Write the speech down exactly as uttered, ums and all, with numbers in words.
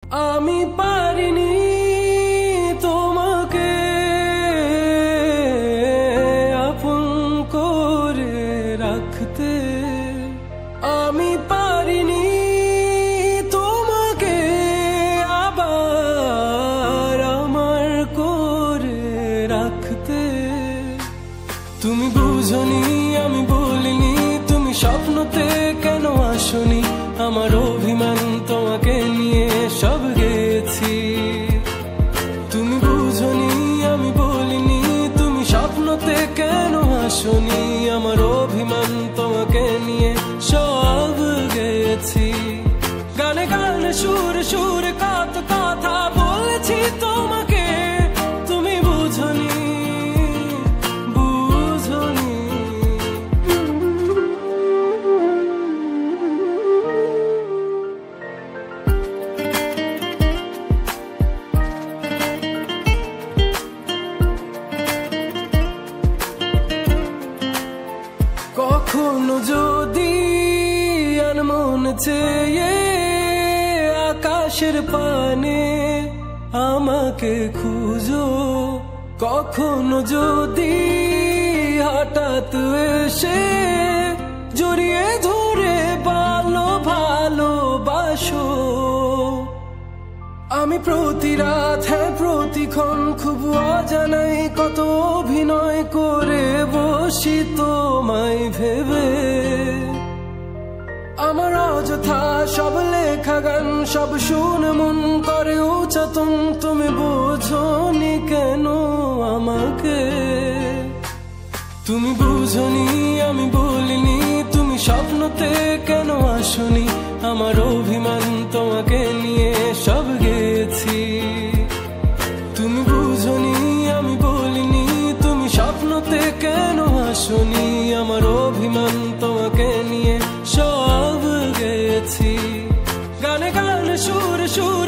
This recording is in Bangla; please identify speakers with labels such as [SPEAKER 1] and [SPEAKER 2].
[SPEAKER 1] আমি পারিনি তোমাকে আপন করে রাখতে, আমি পারিনি তোমাকে আবার আমার করে রাখতে। তুমি বুঝনি আমি বলিনি, তুমি স্বপ্নতে কেন আসনি, আমার অভিমান তোমাকে নিয়ে সব গেছি। তুমি বুঝনি আমি বলিনি, তুমি স্বপ্নতে কেন আসনি, আমার অভিমান তোমাকে নিয়ে সব গেছি। গানে গানে সুর সুর কত কথা বলেছি তোমাকে, তুমি বুঝনি বুঝনি। কখনো যদি আনমন চেয়ে আকাশের পানে আমাকে খুঁজো, কখনো যদি হঠাৎ এসে জড়িয়ে ধরে ভালো ভালোবাসো, আমি প্রতি রাত হ্যাঁ প্রতিক্ষণ খুব অজানাই কত অভিনয় করে বসি তোমায় ভেবে। আমার অযথা সব লেখা গান সব শুনে মন করে উচ্চাতন, তুমি বোঝনি কেন আমাকে। তুমি বুঝনি আমি বলিনি, তুমি স্বপ্নতে কেন আসনি, আমার অভিমান তোমাকে নিয়ে সব গেছি। তুমি বুঝনি আমি বলিনি, তুমি স্বপ্নতে কেন আসনি, আমার অভিমান তোমাকে নিয়ে সব গেছি। গানে গানে সুর সুর